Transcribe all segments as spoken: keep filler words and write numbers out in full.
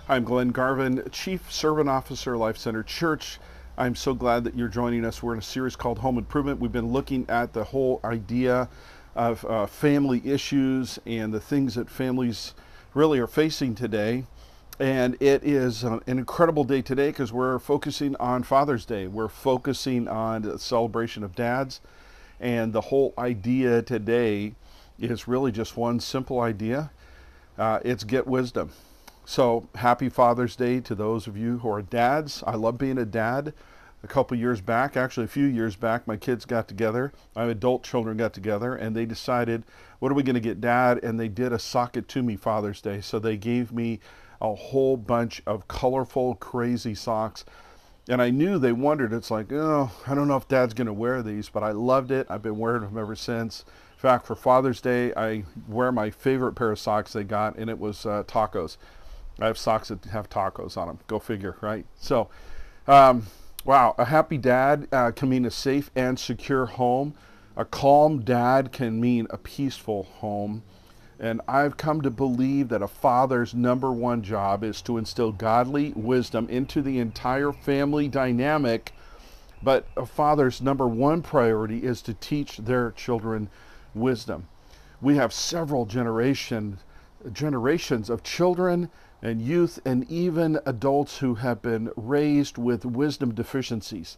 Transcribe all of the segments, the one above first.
I'm Glenn Garvin, Chief Servant Officer, Life Center Church. I'm so glad that you're joining us. We're in a series called Home Improvement. We've been looking at the whole idea of uh, family issues and the things that families really are facing today. And it is an incredible day today because we're focusing on Father's Day. We're focusing on the celebration of dads. And the whole idea today is really just one simple idea. Uh, it's get wisdom. So happy Father's Day to those of you who are dads. I love being a dad. A couple years back, actually a few years back, my kids got together, my adult children got together, and they decided, what are we going to get Dad? And they did a Sock It To Me Father's Day. So they gave me a whole bunch of colorful, crazy socks. And I knew they wondered, it's like, oh, I don't know if Dad's going to wear these, but I loved it. I've been wearing them ever since. In fact, for Father's Day, I wear my favorite pair of socks they got, and it was uh, tacos. I have socks that have tacos on them. Go figure, right? So, um, wow, a happy dad uh, can mean a safe and secure home. A calm dad can mean a peaceful home. And I've come to believe that a father's number one job is to instill godly wisdom into the entire family dynamic. But a father's number one priority is to teach their children wisdom. We have several generation, generations of children and youth and even adults who have been raised with wisdom deficiencies.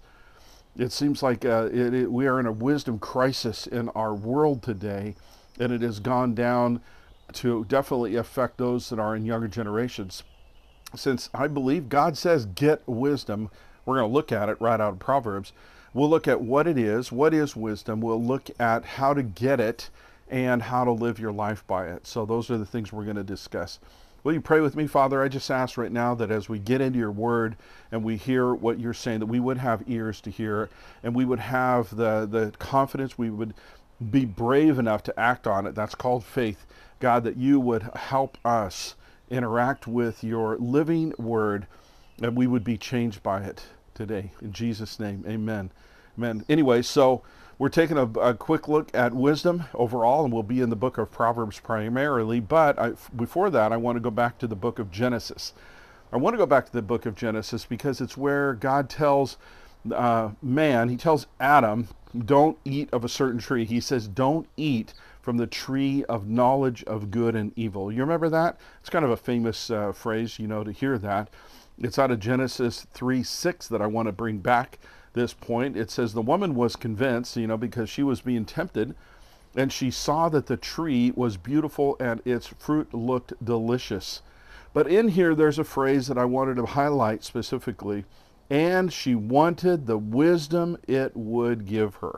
It seems like uh, it, it, we are in a wisdom crisis in our world today, and it has gone down to definitely affect those that are in younger generations. Since I believe God says get wisdom, we're going to look at it right out of Proverbs. We'll look at what it is, what is wisdom. We'll look at how to get it and how to live your life by it. So those are the things we're going to discuss. Will you pray with me? Father, I just ask right now that as we get into your word and we hear what you're saying, that we would have ears to hear and we would have the, the confidence, we would be brave enough to act on it. That's called faith. God, that you would help us interact with your living word and we would be changed by it today. In Jesus' name, amen. Amen. Anyway, so we're taking a, a quick look at wisdom overall, and we'll be in the book of Proverbs primarily. But I, before that, I want to go back to the book of Genesis. I want to go back to the book of Genesis because it's where God tells uh, man, he tells Adam, don't eat of a certain tree. He says, don't eat from the tree of knowledge of good and evil. You remember that? It's kind of a famous uh, phrase, you know, to hear that. It's out of Genesis three six that I want to bring back this point. It says the woman was convinced, you know, because she was being tempted, and she saw that the tree was beautiful and its fruit looked delicious. But in here, there's a phrase that I wanted to highlight specifically, and she wanted the wisdom it would give her.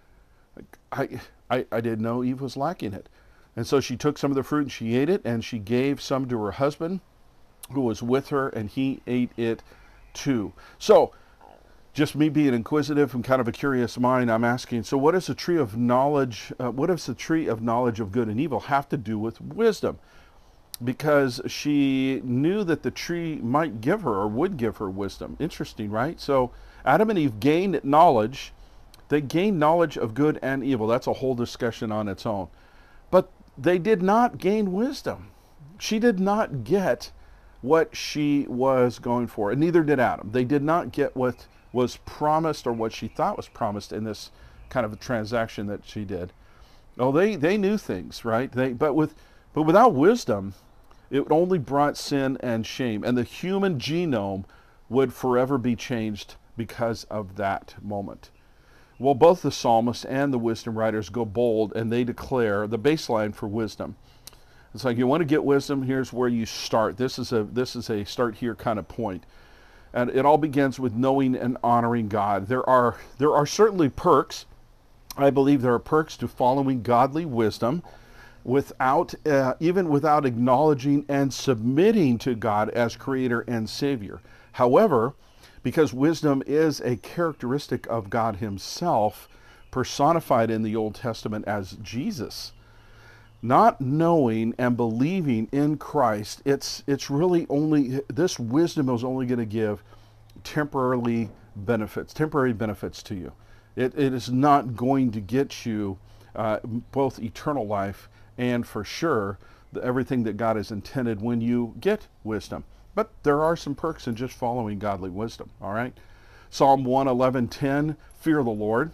I, I, I didn't know Eve was lacking it. And so she took some of the fruit and she ate it, and she gave some to her husband who was with her, and he ate it too. So, just me being inquisitive and kind of a curious mind, I'm asking, so what does the tree of knowledge, uh, what does the tree of knowledge of good and evil have to do with wisdom? Because she knew that the tree might give her or would give her wisdom. Interesting, right? So Adam and Eve gained knowledge. They gained knowledge of good and evil. That's a whole discussion on its own. But they did not gain wisdom. She did not get what she was going for, and neither did Adam. They did not get what was promised or what she thought was promised in this kind of a transaction that she did. Oh, they, they knew things, right? They, but with but without wisdom, it only brought sin and shame, and the human genome would forever be changed because of that moment. Well, both the psalmist and the wisdom writers go bold, and they declare the baseline for wisdom. It's like, you want to get wisdom, here's where you start. This is a this is a start here kind of point. And it all begins with knowing and honoring God. There are there are certainly perks. I believe there are perks to following godly wisdom without uh, even without acknowledging and submitting to God as creator and savior. However, because wisdom is a characteristic of God himself, personified in the Old Testament as Jesus, not knowing and believing in Christ, it's it's really only, this wisdom is only going to give temporarily benefits, temporary benefits to you. It, it is not going to get you uh, both eternal life and for sure the, everything that God has intended when you get wisdom. But there are some perks in just following godly wisdom, all right? Psalm one eleven ten, fear the Lord.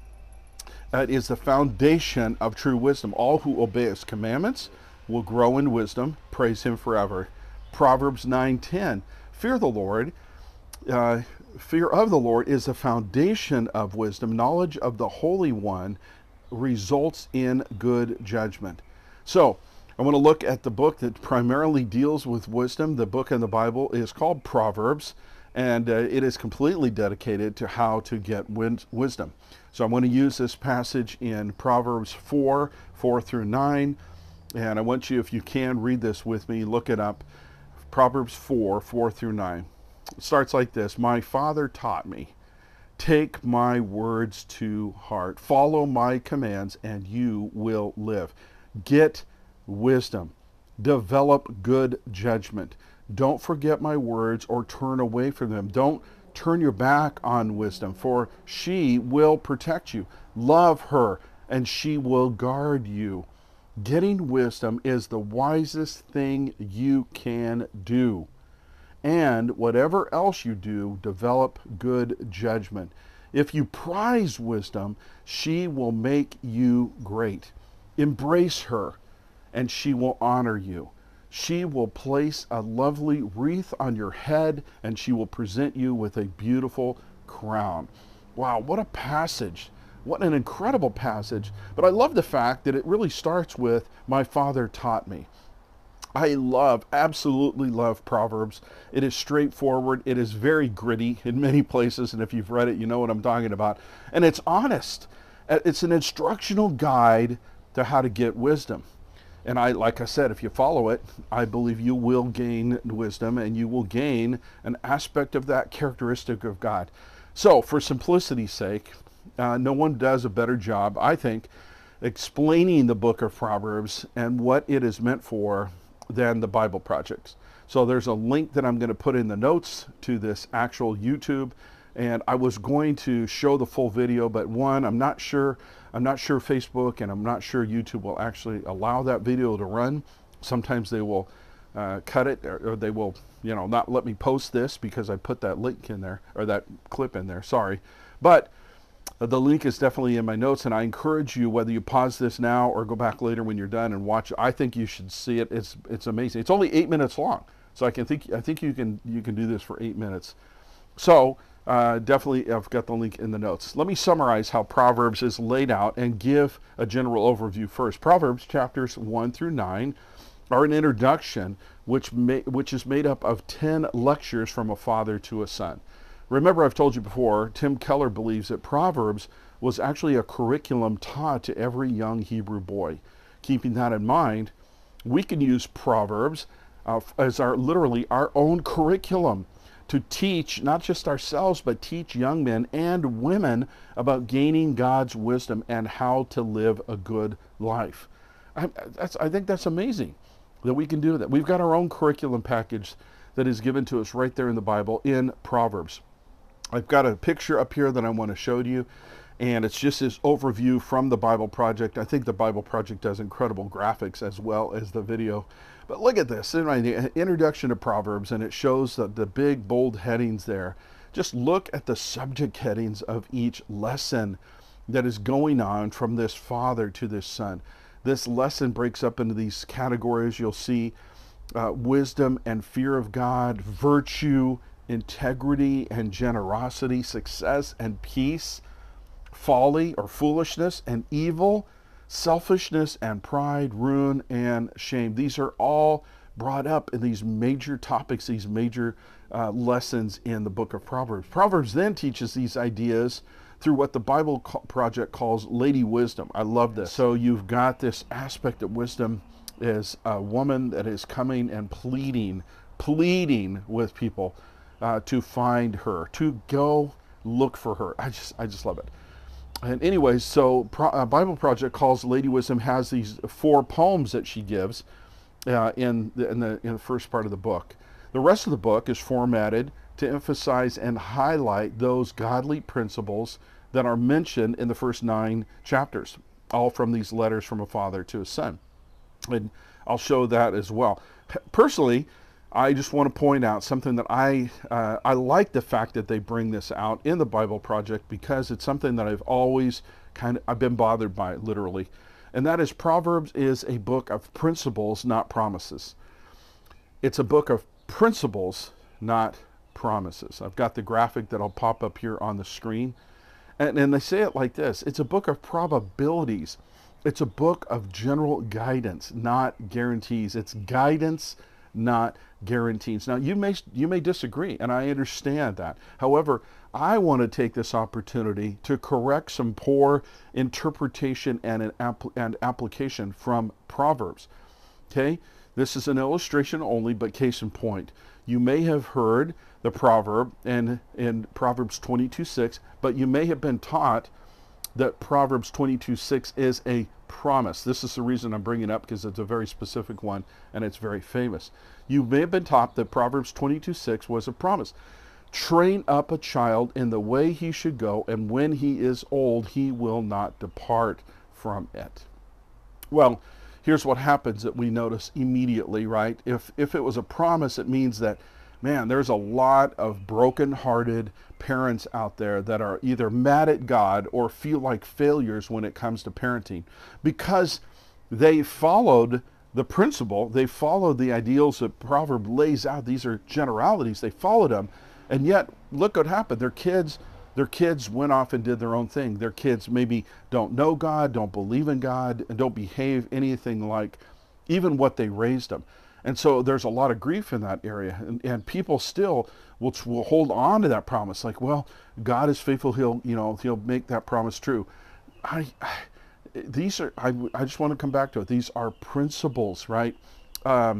It is the foundation of true wisdom. All who obey his commandments will grow in wisdom. Praise him forever. Proverbs nine ten, fear the Lord. Uh, fear of the Lord is the foundation of wisdom. Knowledge of the Holy One results in good judgment. So, I want to look at the book that primarily deals with wisdom. The book in the Bible is called Proverbs, and uh, it is completely dedicated to how to get win- wisdom. So I want to use this passage in Proverbs four, four through nine, and I want you, if you can, read this with me, look it up. Proverbs four, four through nine. It starts like this. My father taught me, take my words to heart, follow my commands, and you will live. Get wisdom. Develop good judgment. Don't forget my words or turn away from them. Don't turn your back on wisdom, for she will protect you. Love her, and she will guard you. Getting wisdom is the wisest thing you can do. And whatever else you do, develop good judgment. If you prize wisdom, she will make you great. Embrace her, and she will honor you. She will place a lovely wreath on your head, and she will present you with a beautiful crown. Wow, what a passage. What an incredible passage. But I love the fact that it really starts with, my father taught me. I love, absolutely love Proverbs. It is straightforward. It is very gritty in many places, and if you've read it, you know what I'm talking about. And it's honest. It's an instructional guide to how to get wisdom. And I, like I said, if you follow it, I believe you will gain wisdom, and you will gain an aspect of that characteristic of God. So, for simplicity's sake, uh, no one does a better job, I think, explaining the book of Proverbs and what it is meant for than the Bible Project. So there's a link that I'm going to put in the notes to this actual YouTube, and I was going to show the full video, but one, I'm not sure, I'm not sure Facebook and I'm not sure YouTube will actually allow that video to run. Sometimes they will uh, cut it, or, or they will, you know, not let me post this because I put that link in there, or that clip in there, sorry. But the link is definitely in my notes, and I encourage you, whether you pause this now or go back later when you're done and watch it, I think you should see it. It's it's amazing. It's only eight minutes long, so I can think I think you can you can do this for eight minutes. So uh, definitely, I've got the link in the notes. Let me summarize how Proverbs is laid out and give a general overview first. Proverbs chapters one through nine are an introduction, which may, which is made up of ten lectures from a father to a son. Remember, I've told you before, Tim Keller believes that Proverbs was actually a curriculum taught to every young Hebrew boy. Keeping that in mind, we can use Proverbs uh, as our literally our own curriculum to teach not just ourselves, but teach young men and women about gaining God's wisdom and how to live a good life. I, that's, I think that's amazing that we can do that. We've got our own curriculum package that is given to us right there in the Bible in Proverbs. I've got a picture up here that I want to show you, and it's just this overview from the Bible Project. I think the Bible Project does incredible graphics as well as the video. But look at this, in my introduction to Proverbs, and it shows the, the big bold headings there. Just look at the subject headings of each lesson that is going on from this father to this son. This lesson breaks up into these categories. You'll see uh, wisdom and fear of God, virtue, integrity and generosity, success and peace, folly or foolishness and evil, selfishness and pride, ruin and shame. These are all brought up in these major topics, these major uh, lessons in the book of Proverbs. Proverbs then teaches these ideas through what the Bible Project calls Lady Wisdom. I love this. So you've got this aspect of wisdom is a woman that is coming and pleading, pleading with people Uh, to find her, to go look for her. I just, I just love it. And anyways, so Pro, uh, Bible Project calls Lady Wisdom has these four poems that she gives uh, in the, in the in the first part of the book. The rest of the book is formatted to emphasize and highlight those godly principles that are mentioned in the first nine chapters, all from these letters from a father to a son. And I'll show that as well. Personally, I just want to point out something that I uh, I like the fact that they bring this out in the Bible Project, because it's something that I've always kind of I've been bothered by, literally, and that is Proverbs is a book of principles, not promises. It's a book of principles, not promises. I've got the graphic that'll pop up here on the screen, and, and they say it like this: it's a book of probabilities. It's a book of general guidance, not guarantees. It's guidance, not guarantees. Now, you may you may disagree, and I understand that. However, I want to take this opportunity to correct some poor interpretation and an app- and application from Proverbs. Okay, this is an illustration only, but case in point, you may have heard the proverb in in Proverbs twenty-two six, but you may have been taught that Proverbs twenty-two six is a promise. This is the reason I'm bringing it up, because it's a very specific one and it's very famous. You may have been taught that Proverbs twenty-two six was a promise. Train up a child in the way he should go, and when he is old, he will not depart from it. Well, here's what happens that we notice immediately, right? If, if it was a promise, it means that, man, there's a lot of broken-hearted parents out there that are either mad at God or feel like failures when it comes to parenting, because they followed the principle, they followed the ideals that Proverb lays out. These are generalities. They followed them, and yet look what happened. Their kids, their kids went off and did their own thing. Their kids maybe don't know God, don't believe in God, and don't behave anything like even what they raised them. And so there's a lot of grief in that area, and, and people still will, will hold on to that promise, like, well, God is faithful; He'll, you know, He'll make that promise true. I, I these are, I, I just want to come back to it. These are principles, right? Um,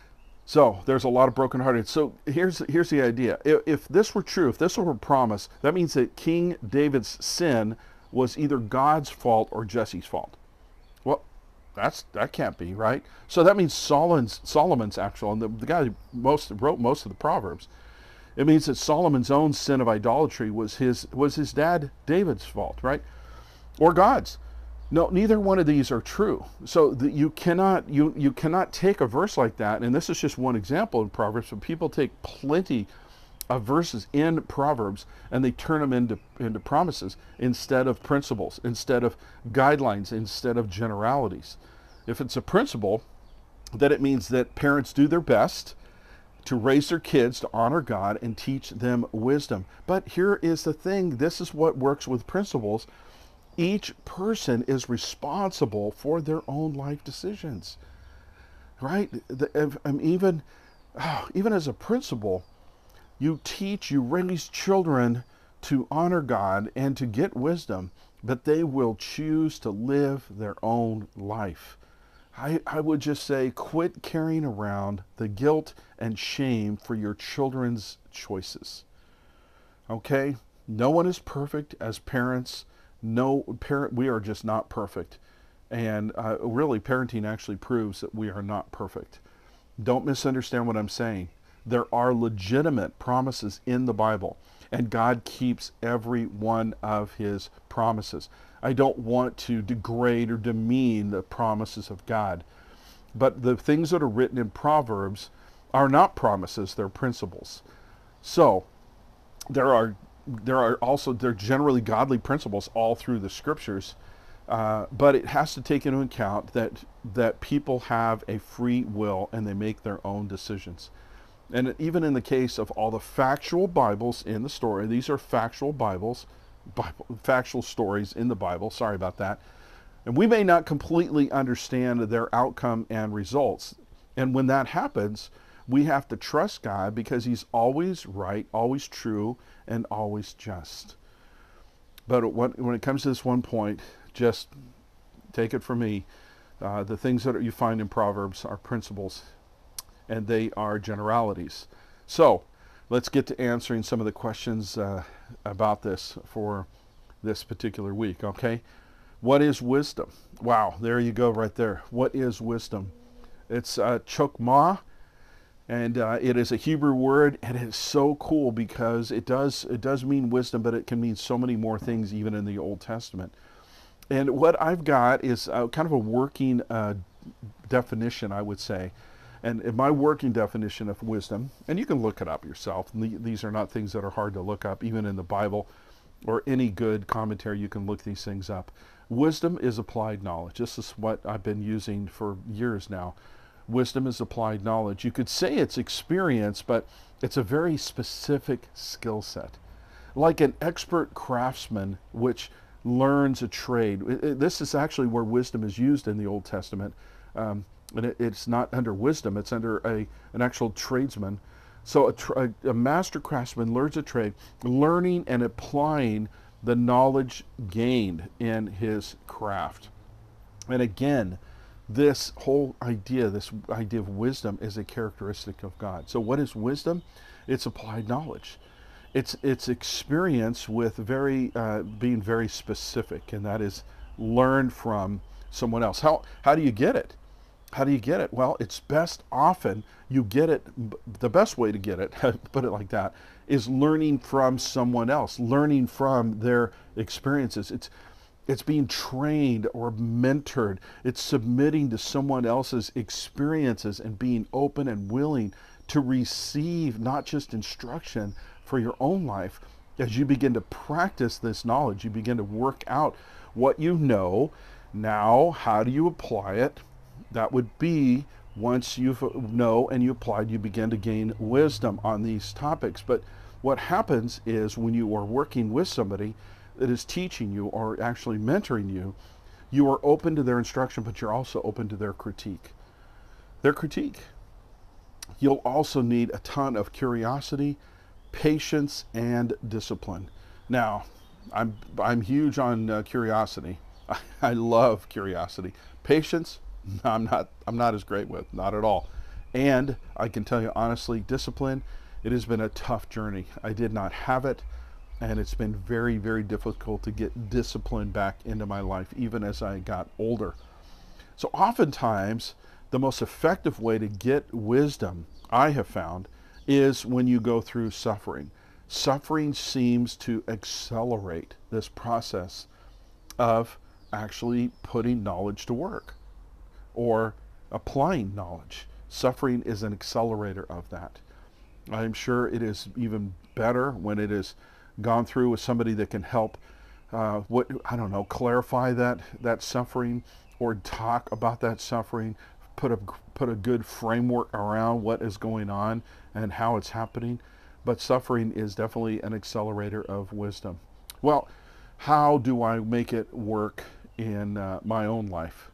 so there's a lot of brokenhearted. So here's here's the idea: if, if this were true, if this were a promise, that means that King David's sin was either God's fault or Jesse's fault. Well, That's that can't be right. So that means Solomon's Solomon's actual, and the, the guy who most wrote most of the Proverbs. It means that Solomon's own sin of idolatry was his was his dad David's fault, right? Or God's. No, neither one of these are true. So that you cannot you you cannot take a verse like that, and this is just one example in Proverbs, but people take plenty of verses in Proverbs and they turn them into into promises instead of principles, instead of guidelines, instead of generalities. If it's a principle, then it means that parents do their best to raise their kids to honor God and teach them wisdom. But here is the thing: this is what works with principles. Each person is responsible for their own life decisions, right? The, if, um, even oh, even as a principle, you teach, you raise children to honor God and to get wisdom, but they will choose to live their own life. I, I would just say, quit carrying around the guilt and shame for your children's choices. Okay? No one is perfect as parents. No parent, we are just not perfect. And uh, really, parenting actually proves that we are not perfect. Don't misunderstand what I'm saying. There are legitimate promises in the Bible, and God keeps every one of his promises. I don't want to degrade or demean the promises of God, but the things that are written in Proverbs are not promises, they're principles. So there are there are also there are generally godly principles all through the scriptures, uh, but it has to take into account that that people have a free will and they make their own decisions. And even in the case of all the factual Bibles in the story, these are factual Bibles, Bible, factual stories in the Bible, sorry about that. And we may not completely understand their outcome and results. And when that happens, we have to trust God because he's always right, always true, and always just. But when it comes to this one point, just take it from me. Uh, the things that you find in Proverbs are principles, and they are generalities. So let's get to answering some of the questions uh, about this for this particular week, okay? What is wisdom? Wow, there you go right there. What is wisdom? It's uh, chokmah, and uh, it is a Hebrew word, and it's so cool because it does it does mean wisdom, but it can mean so many more things even in the Old Testament. And what I've got is uh, kind of a working uh, definition, I would say. And in my working definition of wisdom, and you can look it up yourself, and these are not things that are hard to look up, even in the Bible or any good commentary, you can look these things up. Wisdom is applied knowledge. This is what I've been using for years now. Wisdom is applied knowledge. You could say it's experience, but it's a very specific skill set. Like an expert craftsman which learns a trade. It, it, this is actually where wisdom is used in the Old Testament. Um, and it, it's not under wisdom, it's under a, an actual tradesman. So a, tra a master craftsman learns a trade, learning and applying the knowledge gained in his craft. And again, this whole idea, this idea of wisdom is a characteristic of God. So what is wisdom? It's applied knowledge. It's, it's experience with very, uh, being very specific, and that is learn from someone else. How, how do you get it? How do you get it? Well, it's best often you get it, the best way to get it, put it like that, is learning from someone else, learning from their experiences. It's, it's being trained or mentored. It's submitting to someone else's experiences and being open and willing to receive not just instruction for your own life. As you begin to practice this knowledge, you begin to work out what you know. Now, how do you apply it? That would be once you know and you applied, you begin to gain wisdom on these topics. But what happens is when you are working with somebody that is teaching you or actually mentoring you, you are open to their instruction, but you're also open to their critique. Their critique. You'll also need a ton of curiosity, patience, and discipline. Now, I'm, I'm huge on uh, curiosity. I, I love curiosity. Patience, I'm not, I'm not as great with, not at all. And I can tell you honestly, discipline, it has been a tough journey. I did not have it, and it's been very, very difficult to get discipline back into my life, even as I got older. So oftentimes, the most effective way to get wisdom, I have found, is when you go through suffering. Suffering seems to accelerate this process of actually putting knowledge to work or applying knowledge. Suffering is an accelerator of that. I'm sure it is even better when it is gone through with somebody that can help, uh, what I don't know, clarify that that suffering or talk about that suffering, put a put a good framework around what is going on and how it's happening. But suffering is definitely an accelerator of wisdom. Well, how do I make it work in uh, my own life?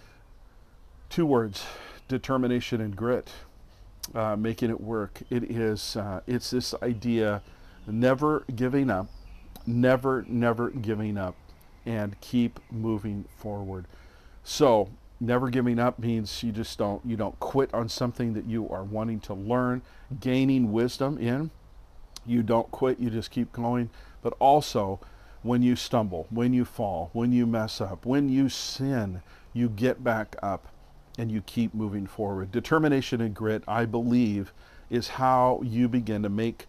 Two words: determination and grit. Uh, making it work. It is. Uh, it's this idea, never giving up, never, never giving up, and keep moving forward. So, never giving up means you just don't. You don't quit on something that you are wanting to learn, gaining wisdom in. You don't quit. You just keep going. But also, when you stumble, when you fall, when you mess up, when you sin, you get back up and you keep moving forward. Determination and grit, I believe, is how you begin to make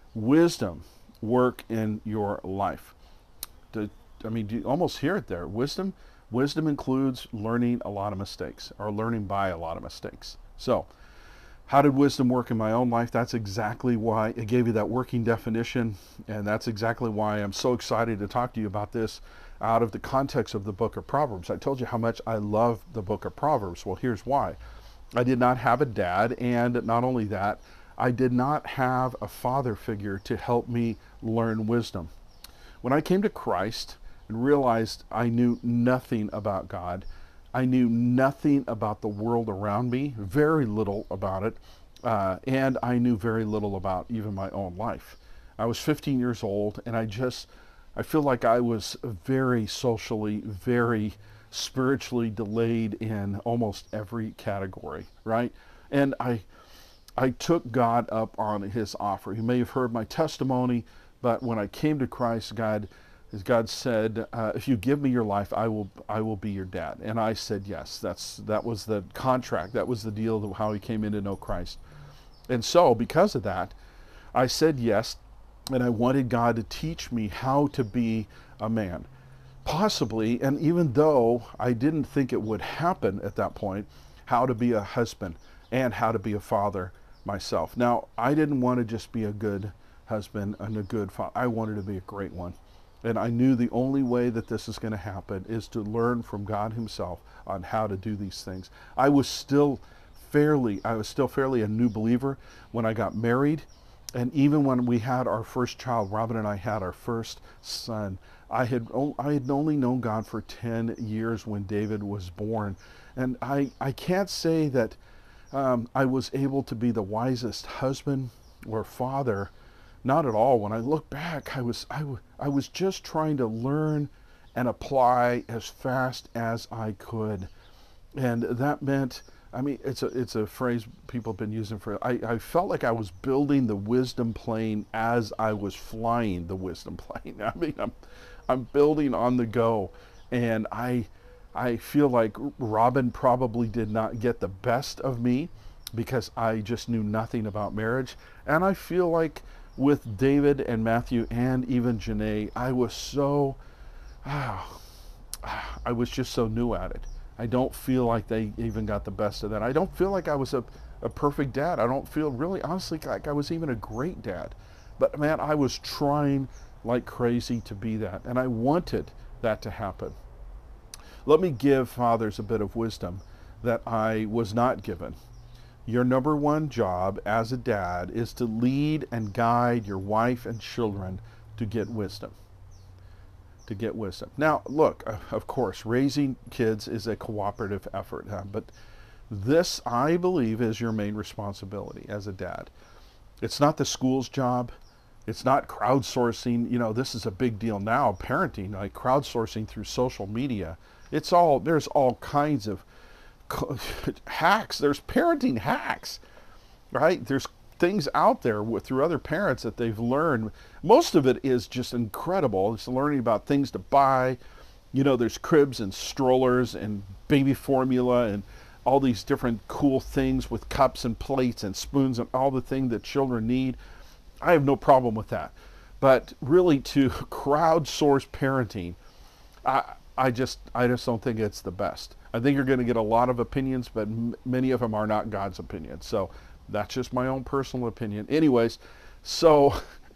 wisdom work in your life. To, I mean, do you almost hear it there? Wisdom, wisdom includes learning a lot of mistakes, or learning by a lot of mistakes. So, how did wisdom work in my own life? That's exactly why I gave you that working definition, and that's exactly why I'm so excited to talk to you about this out of the context of the book of Proverbs. I told you how much I love the book of Proverbs. Well, here's why. I did not have a dad, and not only that, I did not have a father figure to help me learn wisdom. When I came to Christ and realized I knew nothing about God, I knew nothing about the world around me, very little about it, uh, and I knew very little about even my own life. I was fifteen years old, and I just, I feel like I was very socially, very spiritually delayed in almost every category, right? And I, I took God up on his offer. You may have heard my testimony, but when I came to Christ, God, as God said, uh, if you give me your life, I will, I will be your dad. And I said yes. That's that was the contract. That was the deal of how he came in to know Christ. And so, because of that, I said yes, and I wanted God to teach me how to be a man. Possibly, and even though I didn't think it would happen at that point, how to be a husband and how to be a father myself. Now, I didn't want to just be a good husband and a good father. I wanted to be a great one. And I knew the only way that this is going to happen is to learn from God himself on how to do these things. I was still fairly, I was still fairly a new believer when I got married. And even when we had our first child, Robin and I had our first son, I had, I had only known God for ten years when David was born. And I, I can't say that um, I was able to be the wisest husband or father. Not at all. When I look back, I was, I, I was just trying to learn and apply as fast as I could. And that meant, I mean, it's a, it's a phrase people have been using for, I, I felt like I was building the wisdom plane as I was flying the wisdom plane. I mean, I'm, I'm building on the go. And I, I feel like Robin probably did not get the best of me because I just knew nothing about marriage. And I feel like with David and Matthew and even Janae, I was so, ah, I was just so new at it. I don't feel like they even got the best of that. I don't feel like I was a, a perfect dad. I don't feel really, honestly, like I was even a great dad. But man, I was trying like crazy to be that. And I wanted that to happen. Let me give fathers a bit of wisdom that I was not given. Your number one job as a dad is to lead and guide your wife and children to get wisdom. To get wisdom. Now, look, of course, raising kids is a cooperative effort, huh? But this, I believe, is your main responsibility as a dad. It's not the school's job. It's not crowdsourcing. You know, this is a big deal now, parenting, like crowdsourcing through social media. It's all, there's all kinds of hacks. There's parenting hacks, right? There's things out there with, through other parents that they've learned. Most of it is just incredible. It's learning about things to buy. You know, there's cribs and strollers and baby formula and all these different cool things with cups and plates and spoons and all the things that children need. I have no problem with that. But really to crowdsource parenting, I, I just, I just don't think it's the best. I think you're going to get a lot of opinions, but m many of them are not God's opinions. So that's just my own personal opinion. Anyways, so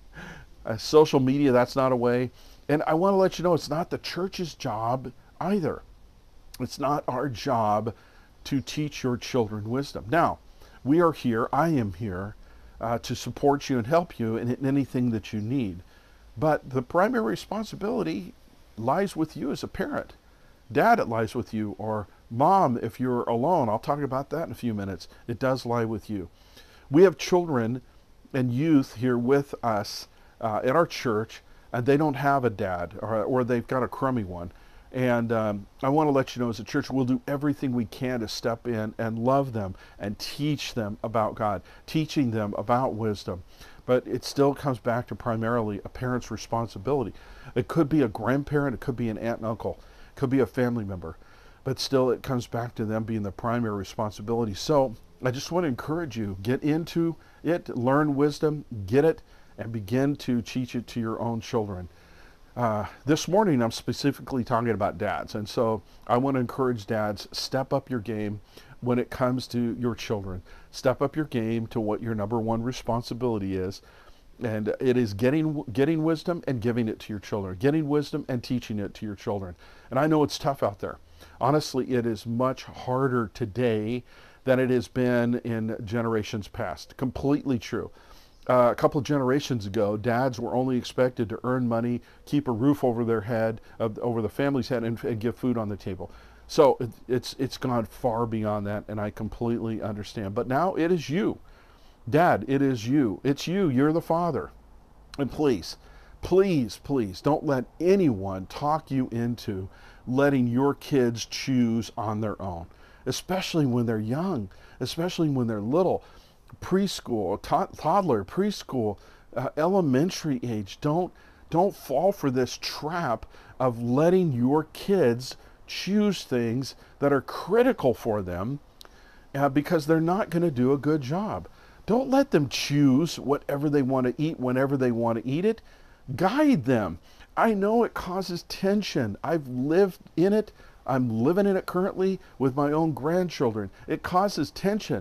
uh, social media, that's not a way. And I want to let you know, it's not the church's job either. It's not our job to teach your children wisdom. Now, we are here, I am here, uh, to support you and help you in, in anything that you need. But the primary responsibility lies with you as a parent. Dad, it lies with you, or mom, if you're alone. I'll talk about that in a few minutes. It does lie with you. We have children and youth here with us uh, at our church, and they don't have a dad, or, or they've got a crummy one. And um, I want to let you know, as a church, we'll do everything we can to step in and love them and teach them about God, teaching them about wisdom. But it still comes back to primarily a parent's responsibility. It could be a grandparent, it could be an aunt and uncle, it could be a family member, but still it comes back to them being the primary responsibility. So I just want to encourage you, get into it, learn wisdom, get it, and begin to teach it to your own children. Uh, this morning I'm specifically talking about dads, and so I want to encourage dads, step up your game when it comes to your children. Step up your game to what your number one responsibility is, and it is getting getting wisdom and giving it to your children, getting wisdom and teaching it to your children. And I know it's tough out there. Honestly, it is much harder today than it has been in generations past. Completely true. Uh, a couple of generations ago, dads were only expected to earn money, keep a roof over their head, uh, over the family's head, and, and give food on the table. So it, it's it's gone far beyond that, and I completely understand. But now it is you. Dad, it is you. It's you. You're the father. And please, please, please don't let anyone talk you into letting your kids choose on their own, especially when they're young, especially when they're little. Preschool, to toddler, preschool, uh, elementary age. Don't don't fall for this trap of letting your kids choose things that are critical for them uh, because they're not going to do a good job. Don't let them choose whatever they want to eat whenever they want to eat it. Guide them. I know it causes tension. I've lived in it. I'm living in it currently with my own grandchildren. It causes tension.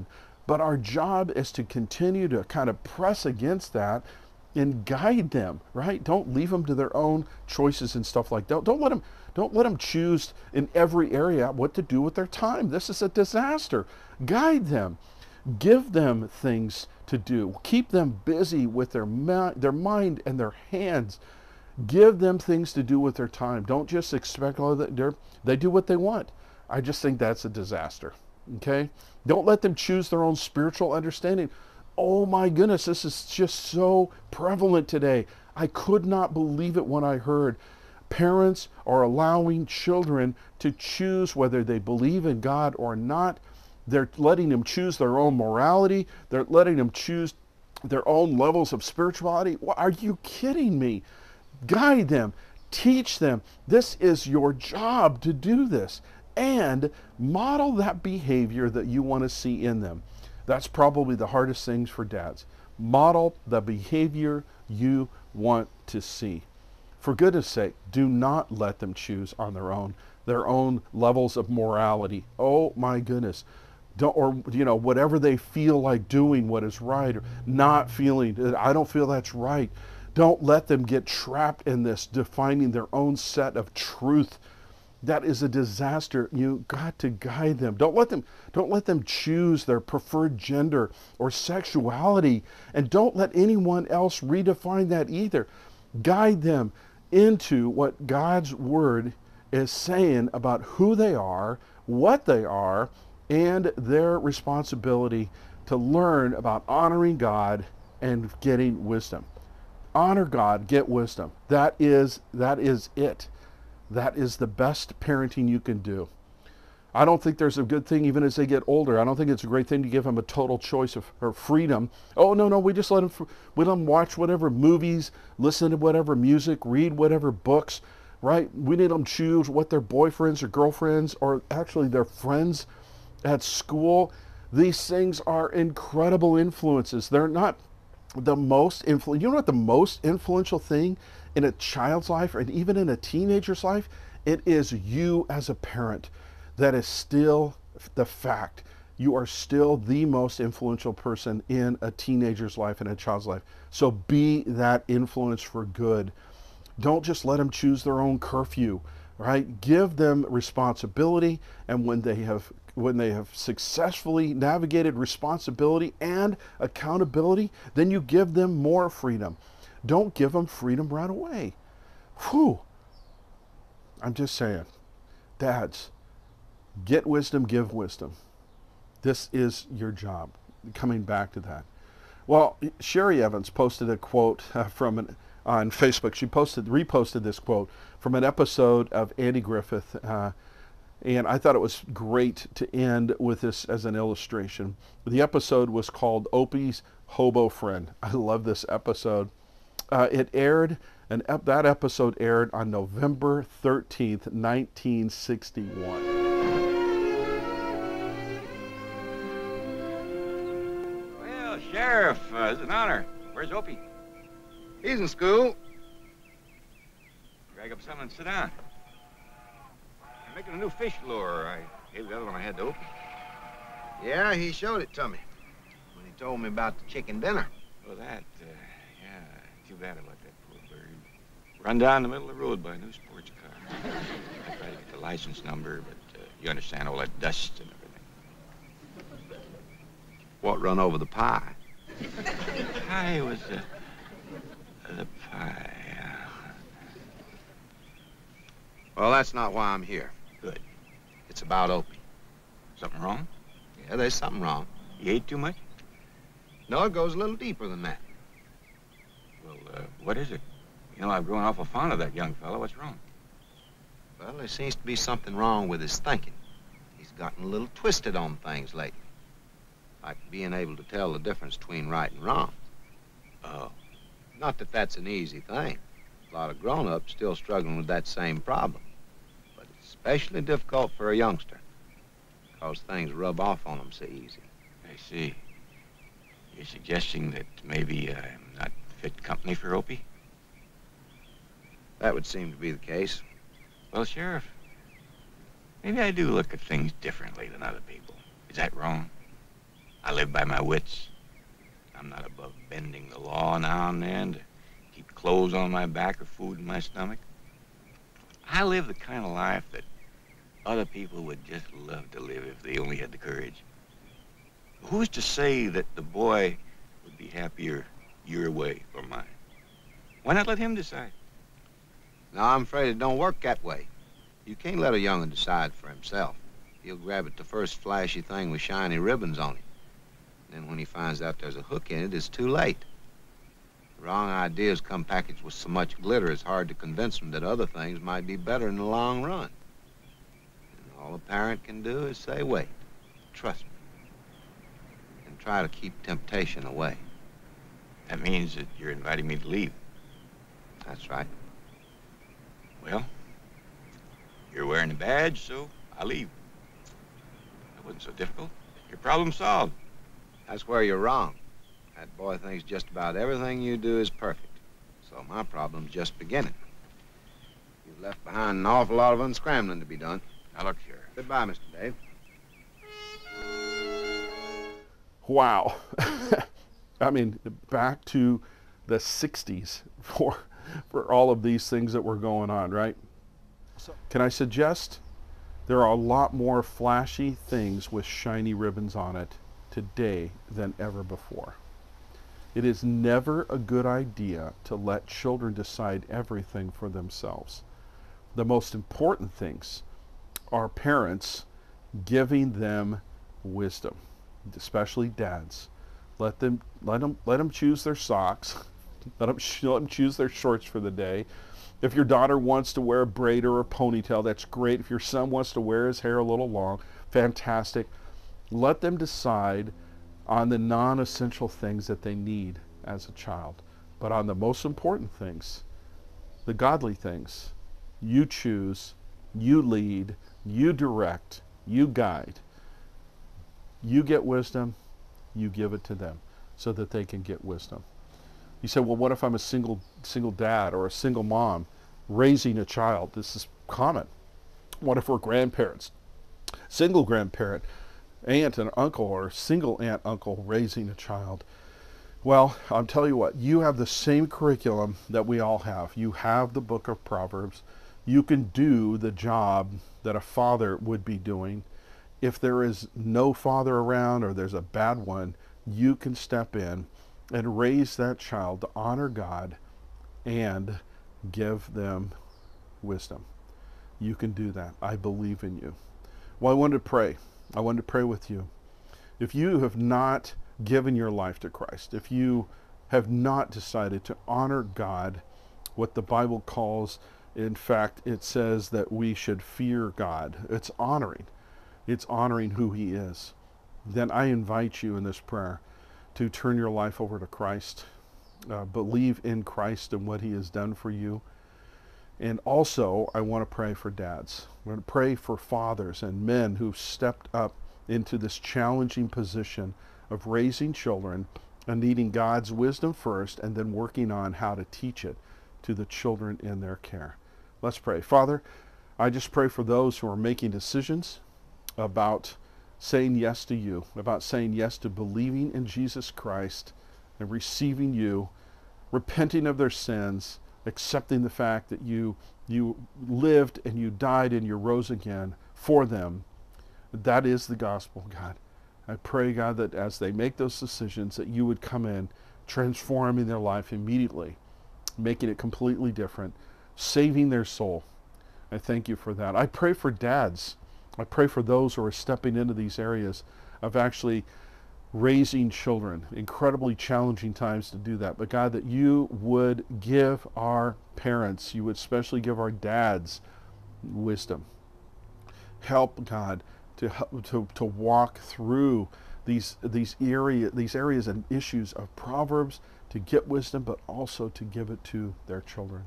But our job is to continue to kind of press against that and guide them, right? Don't leave them to their own choices and stuff like that. Don't let them, don't let them choose in every area what to do with their time. This is a disaster. Guide them. Give them things to do. Keep them busy with their, ma- their mind and their hands. Give them things to do with their time. Don't just expect, oh, they're, they do what they want. I just think that's a disaster, okay? Don't let them choose their own spiritual understanding. Oh my goodness, this is just so prevalent today. I could not believe it when I heard parents are allowing children to choose whether they believe in God or not. They're letting them choose their own morality. They're letting them choose their own levels of spirituality. Are you kidding me? Guide them. Teach them. This is your job to do this. And model that behavior that you want to see in them. That's probably the hardest things for dads. Model the behavior you want to see. For goodness sake, do not let them choose on their own, their own levels of morality. Oh my goodness. Don't, or, you know, whatever they feel like doing what is right or not feeling, I don't feel that's right. Don't let them get trapped in this, defining their own set of truth. That is a disaster. You got to guide them. Don't let them, don't let them choose their preferred gender or sexuality. And don't let anyone else redefine that either. Guide them into what God's word is saying about who they are, what they are, and their responsibility to learn about honoring God and getting wisdom. Honor God, get wisdom. That is, that is it. That is the best parenting you can do. I don't think there's a good thing even as they get older. I don't think it's a great thing to give them a total choice of or freedom. Oh, no, no, we just let them, we let them watch whatever movies, listen to whatever music, read whatever books, right? We need them to choose what their boyfriends or girlfriends or actually their friends at school. These things are incredible influences. They're not the most influential. You know what the most influential thing in a child's life and even in a teenager's life? It is you as a parent. That is still the fact. You are still the most influential person in a teenager's life and a child's life. So be that influence for good. Don't just let them choose their own curfew, right? Give them responsibility, and when they have when they have successfully navigated responsibility and accountability, then you give them more freedom. Don't give them freedom right away. Whew. I'm just saying, dads, get wisdom, give wisdom. This is your job. Coming back to that. Well, Sherry Evans posted a quote uh, from an, on Facebook. She posted, reposted this quote from an episode of Andy Griffith, uh, and I thought it was great to end with this as an illustration. The episode was called Opie's Hobo Friend. I love this episode. Uh, it aired, and ep- that episode aired on November thirteenth, nineteen sixty-one. Well, Sheriff, uh, it's an honor. Where's Opie? He's in school. Drag up some and sit down. I'm making a new fish lure. I gave the other one I had to Opie. Yeah, he showed it to me when he told me about the chicken dinner. Oh, that, uh, yeah, too bad about that poor bird. Run down the middle of the road by a new sports car. I tried to get the license number, but uh, you understand all that dust and everything. What run over the pie? The pie was, uh, the pie, yeah. Well, that's not why I'm here. Good. It's about Opie. Something wrong? Yeah, there's something wrong. He ate too much? No, it goes a little deeper than that. Well, uh, what is it? You know, I've grown awful fond of that young fellow. What's wrong? Well, there seems to be something wrong with his thinking. He's gotten a little twisted on things lately. Like being able to tell the difference between right and wrong. Oh. Not that that's an easy thing. A lot of grown-ups still struggling with that same problem. But it's especially difficult for a youngster, because things rub off on them so easy. I see. You're suggesting that maybe I'm not fit company for Opie? That would seem to be the case. Well, Sheriff, maybe I do look at things differently than other people. Is that wrong? I live by my wits. I'm not above bending the law now and then to keep clothes on my back or food in my stomach. I live the kind of life that other people would just love to live if they only had the courage. Who's to say that the boy would be happier your way or mine? Why not let him decide? No, I'm afraid it don't work that way. You can't let a young'un decide for himself. He'll grab at the first flashy thing with shiny ribbons on it. Then when he finds out there's a hook in it, it's too late. The wrong ideas come packaged with so much glitter, it's hard to convince them that other things might be better in the long run. And all a parent can do is say, wait, trust me, and try to keep temptation away. That means that you're inviting me to leave. That's right. Well, you're wearing a badge, so I leave. That wasn't so difficult. Your problem solved. That's where you're wrong. That boy thinks just about everything you do is perfect. So my problem's just beginning. You've left behind an awful lot of unscrambling to be done. Now look here. Goodbye, Mister Dave. Wow. I mean, back to the sixties for for all of these things that were going on, right? Can I suggest there are a lot more flashy things with shiny ribbons on it today than ever before. It is never a good idea to let children decide everything for themselves. The most important things are parents giving them wisdom, especially dads. Let them let them let them choose their socks. Let them, let them choose their shorts for the day. If your daughter wants to wear a braid or a ponytail, that's great. If your son wants to wear his hair a little long, fantastic. Let them decide on the non-essential things that they need as a child. But on the most important things, the godly things, you choose, you lead, you direct, you guide. You get wisdom, you give it to them so that they can get wisdom. You say, well, what if I'm a single single dad or a single mom raising a child? This is common. What if we're grandparents, single grandparent, aunt and uncle, or single aunt, uncle raising a child? Well, I'll tell you what, you have the same curriculum that we all have. You have the book of Proverbs. You can do the job that a father would be doing. If there is no father around or there's a bad one, you can step in and raise that child to honor God and give them wisdom. You can do that. I believe in you. Well, I wanted to pray. I wanted to pray with you. If you have not given your life to Christ, if you have not decided to honor God, what the Bible calls, in fact, it says that we should fear God. It's honoring. It's honoring who He is. Then I invite you in this prayer to turn your life over to Christ. Uh, believe in Christ and what He has done for you. And also, I want to pray for dads. I want to pray for fathers and men who've stepped up into this challenging position of raising children and needing God's wisdom first and then working on how to teach it to the children in their care. Let's pray. Father, I just pray for those who are making decisions about saying yes to you, about saying yes to believing in Jesus Christ and receiving you, repenting of their sins, accepting the fact that you you lived and you died and you rose again for them. That is the gospel, God. I pray, God, that as they make those decisions, that you would come in, transforming their life immediately, making it completely different, saving their soul. I thank you for that. I pray for dads. I pray for those who are stepping into these areas of actually raising children. Incredibly challenging times to do that. But God, that you would give our parents, you would especially give our dads wisdom. Help, God, to to to walk through these these area these areas and issues of Proverbs, to get wisdom, but also to give it to their children.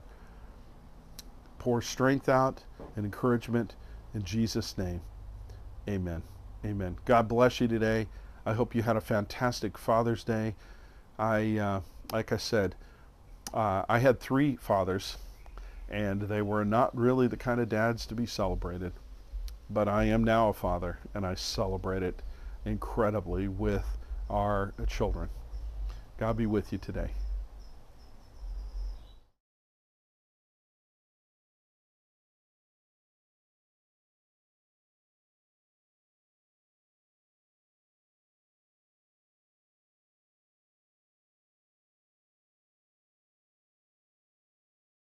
Pour strength out and encouragement in Jesus' name. Amen. Amen. God bless you today. I hope you had a fantastic Father's Day. I, uh, like I said, uh, I had three fathers, and they were not really the kind of dads to be celebrated. But I am now a father, and I celebrate it incredibly with our children. God be with you today.